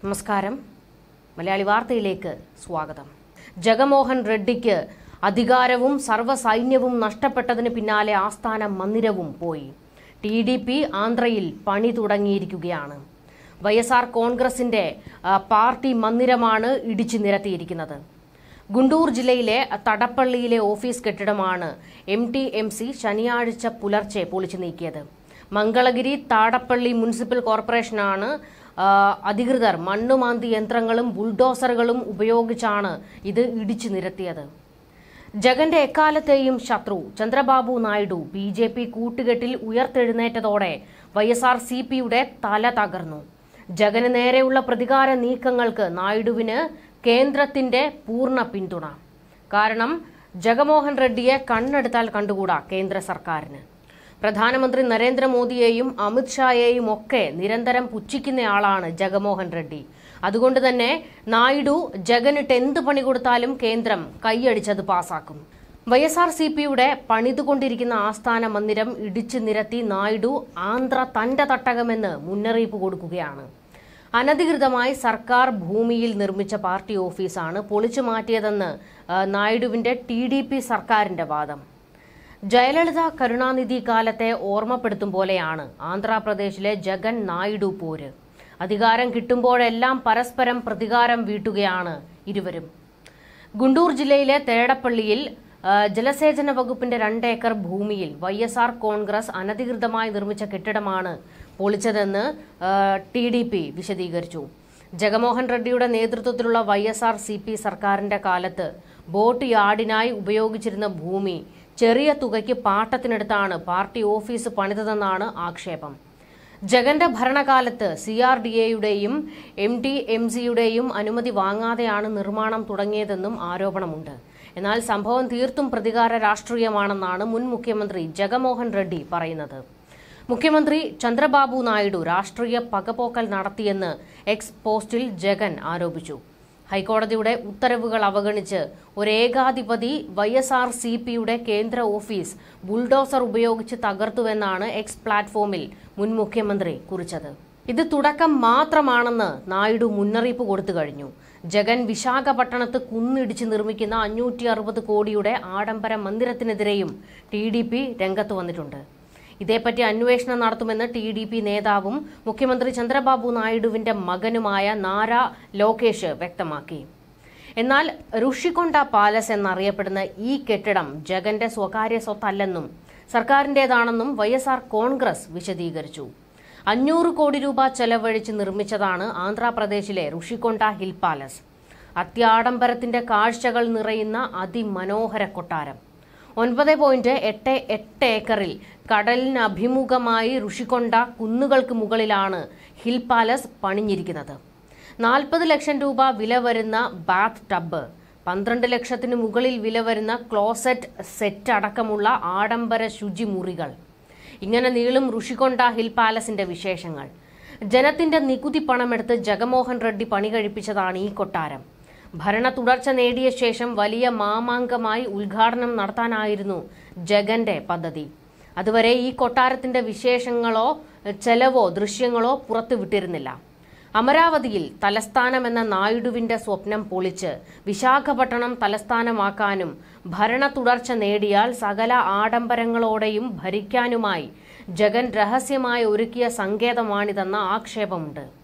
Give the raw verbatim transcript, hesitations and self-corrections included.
നമസ്കാരം. മലയാളി വാർത്തയിലേക്ക് സ്വാഗതം. ജഗൻമോഹൻ റെഡ്ഡിക്ക് അധികാരവും സർവ്വസൈന്യവും നഷ്ടപ്പെട്ടതിന് പിന്നാലെ ആസ്ഥാന മന്ദിരവും പോയി. ടി ഡി പി ആന്ധ്രയിൽ പണി തുടങ്ങിയിരിക്കുകയാണ്. വൈ എസ് ആർ കോൺഗ്രസിന്റെ പാർട്ടി മന്ദിരമാണ് ഇടിച്ചു നിരത്തിയിരിക്കുന്നത്. ഗുണ്ടൂർ ജില്ലയിലെ തടപ്പള്ളിയിലെ ഓഫീസ് കെട്ടിടമാണ് എം ടി എം സി ശനിയാഴ്ച പുലർച്ചെ പൊളിച്ചു നീക്കിയത്. മംഗളഗിരി താടപ്പള്ളി മുനിസിപ്പൽ കോർപ്പറേഷനാണ് അധികൃതർ മണ്ണുമാന്തി യന്ത്രങ്ങളും ബുൾഡോസറുകളും ഉപയോഗിച്ചാണ് ഇത് ഇടിച്ചു നിരത്തിയത്. ജഗന്റെ എക്കാലത്തെയും ശത്രു Chandrababu Naidu B J P കൂട്ടുകെട്ടിൽ ഉയർത്തെഴുന്നേറ്റതോടെ വൈ എസ് ആർ സി പിയുടെ തല തകർന്നു. ജഗന് നേരെയുള്ള പ്രതികാര നീക്കങ്ങൾക്ക് നായിഡുവിന് കേന്ദ്രത്തിന്റെ പൂർണ്ണ പിന്തുണ. കാരണം ജഗൻമോഹൻ റെഡ്ഡിയെ കണ്ണെടുത്താൽ കണ്ടുകൂടാ കേന്ദ്ര സർക്കാരിന്. പ്രധാനമന്ത്രി നരേന്ദ്രമോദിയെയും അമിത്ഷായെയും ഒക്കെ നിരന്തരം പുച്ഛിക്കുന്നയാളാണ് ജഗൻമോഹൻ റെഡ്ഡി. അതുകൊണ്ട് തന്നെ നായിഡു ജഗനിട്ട് എന്ത് പണി കൊടുത്താലും കേന്ദ്രം കൈയടിച്ചത് പാസാക്കും. വൈ എസ് ആർ സി പിയുടെ പണിതുകൊണ്ടിരിക്കുന്ന ആസ്ഥാന മന്ദിരം ഇടിച്ചു നിരത്തി നായിഡു ആന്ധ്ര തന്റെ തട്ടകമെന്ന് മുന്നറിയിപ്പ് കൊടുക്കുകയാണ്. അനധികൃതമായി സർക്കാർ ഭൂമിയിൽ നിർമ്മിച്ച പാർട്ടി ഓഫീസാണ് പൊളിച്ചു മാറ്റിയതെന്ന് നായിഡുവിന്റെ ടി ഡി പി സർക്കാരിന്റെ വാദം. ജയലളിത കരുണാനിധി കാലത്തെ ഓർമ്മപ്പെടുത്തും പോലെയാണ് ആന്ധ്രാപ്രദേശിലെ ജഗൻ നായിഡു പോര്. അധികാരം കിട്ടുമ്പോഴെല്ലാം പരസ്പരം പ്രതികാരം വീട്ടുകയാണ് ഇരുവരും. ഗുണ്ടൂർ ജില്ലയിലെ തേടപ്പള്ളിയിൽ ജലസേചന വകുപ്പിന്റെ രണ്ടേക്കർ ഭൂമിയിൽ വൈ എസ് ആർ കോൺഗ്രസ് അനധികൃതമായി നിർമ്മിച്ച കെട്ടിടമാണ് പൊളിച്ചതെന്ന് ടി ഡി പി വിശദീകരിച്ചു. ജഗൻമോഹൻ റെഡ്ഡിയുടെ നേതൃത്വത്തിലുള്ള Y S R C P സർക്കാരിന്റെ കാലത്ത് ബോട്ട് യാർഡിനായി ഉപയോഗിച്ചിരുന്ന ഭൂമി ചെറിയ തുകയ്ക്ക് പാട്ടത്തിനെടുത്താണ് പാർട്ടി ഓഫീസ് പണിതതെന്നാണ് ആക്ഷേപം. ജഗന്റെ ഭരണകാലത്ത് സി ആർ ഡി എയുടെയും എം ടി എം സിയുടെയും അനുമതി വാങ്ങാതെയാണ് നിർമ്മാണം തുടങ്ങിയതെന്നും ആരോപണമുണ്ട്. എന്നാൽ സംഭവം തീർത്തും പ്രതികാര രാഷ്ട്രീയമാണെന്നാണ് മുൻ മുഖ്യമന്ത്രി ജഗൻമോഹൻ റെഡ്ഡി പറയുന്നത്. മുഖ്യമന്ത്രി ചന്ദ്രബാബു നായിഡു രാഷ്ട്രീയ പകപോക്കൽ നടത്തിയെന്ന് എക്സ് പോസ്റ്റിൽ ജഗൻ ആരോപിച്ചു. ഹൈക്കോടതിയുടെ ഉത്തരവുകൾ അവഗണിച്ച് ഒരേകാധിപതി വൈ എസ് ആർ സി പിയുടെ കേന്ദ്ര ഓഫീസ് ബുൾഡോസർ ഉപയോഗിച്ച് തകർത്തുവെന്നാണ് എക്സ് പ്ലാറ്റ്ഫോമിൽ മുൻ മുഖ്യമന്ത്രി കുറിച്ചത്. ഇത് തുടക്കം മാത്രമാണെന്ന് നായിഡു മുന്നറിയിപ്പ് കൊടുത്തു കഴിഞ്ഞു. ജഗൻ വിശാഖപട്ടണത്ത് കുന്നിടിച്ച് നിർമ്മിക്കുന്ന അഞ്ഞൂറ്റി അറുപത് കോടിയുടെ ആഡംബര മന്ദിരത്തിനെതിരെയും ടി ഡി പി രംഗത്ത് വന്നിട്ടുണ്ട്. ഇതേപ്പറ്റി അന്വേഷണം നടത്തുമെന്ന് ടി ഡി പി നേതാവും മുഖ്യമന്ത്രി ചന്ദ്രബാബു നായിഡുവിന്റെ മകനുമായ നാരാ ലോകേഷ് വ്യക്തമാക്കി. എന്നാൽ ഋഷികൊണ്ട പാലസ് എന്നറിയപ്പെടുന്ന ഈ കെട്ടിടം ജഗന്റെ സ്വകാര്യ സ്വത്തല്ലെന്നും സർക്കാരിന്റേതാണെന്നും വൈ എസ് ആർ കോൺഗ്രസ് വിശദീകരിച്ചു. അഞ്ഞൂറ് കോടി രൂപ ചെലവഴിച്ച് നിർമ്മിച്ചതാണ് ആന്ധ്രാപ്രദേശിലെ ഋഷികൊണ്ട ഹിൽ പാലസ്. അത്യാഡംബരത്തിന്റെ കാഴ്ചകൾ നിറയുന്ന അതിമനോഹര കൊട്ടാരം. ഒൻപത് പോയിന്റ് എട്ട് എട്ട് ഏക്കറിൽ കടലിന് അഭിമുഖമായി ഋഷികൊണ്ട കുന്നുകൾക്ക് മുകളിലാണ് ഹിൽ പാലസ് പണിഞ്ഞിരിക്കുന്നത്. നാൽപ്പത് ലക്ഷം രൂപ വില വരുന്ന ബാത്ത് ടബ്, പന്ത്രണ്ട് ലക്ഷത്തിന് മുകളിൽ വില വരുന്ന ക്ലോസറ്റ് സെറ്റ് അടക്കമുള്ള ആഡംബര ശുചിമുറികൾ. ഇങ്ങനെ നീളും ഋഷികൊണ്ട ഹിൽ പാലസിന്റെ വിശേഷങ്ങൾ. ജനത്തിന്റെ നികുതി പണമെടുത്ത് ജഗൻമോഹൻ റെഡ്ഡി പണി കഴിപ്പിച്ചതാണ് ഈ കൊട്ടാരം. ഭരണ തുടർച്ച നേടിയ ശേഷം വലിയ മാമാങ്കമായി ഉദ്ഘാടനം നടത്താനായിരുന്നു ജഗന്റെ പദ്ധതി. അതുവരെ ഈ കൊട്ടാരത്തിന്റെ വിശേഷങ്ങളോ ചെലവോ ദൃശ്യങ്ങളോ പുറത്തുവിട്ടിരുന്നില്ല. അമരാവതിയിൽ തലസ്ഥാനമെന്ന നായിഡുവിന്റെ സ്വപ്നം പൊളിച്ച് വിശാഖപട്ടണം തലസ്ഥാനമാക്കാനും ഭരണ തുടർച്ച നേടിയാൽ സകല ആഡംബരങ്ങളോടെയും ഭരിക്കാനുമായി ജഗൻ രഹസ്യമായി ഒരുക്കിയ സങ്കേതമാണിതെന്ന ആക്ഷേപമുണ്ട്.